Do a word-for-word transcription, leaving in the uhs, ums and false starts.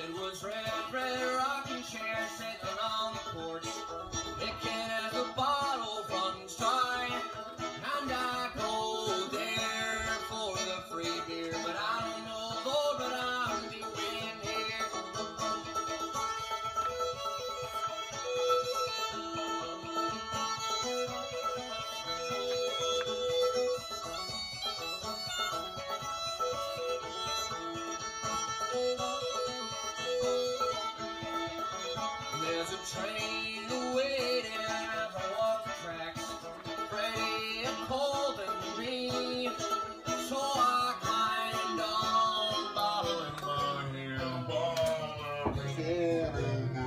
It was red, red rocking chair sitting on the porch, licking as the bottle runs dry. And I go there for the free beer, but I don't know, Lord, what I'm doing here. There's a train waiting as I walk the tracks, ready and cold and me. So I climbed on, bottling my hair, bottling my hair.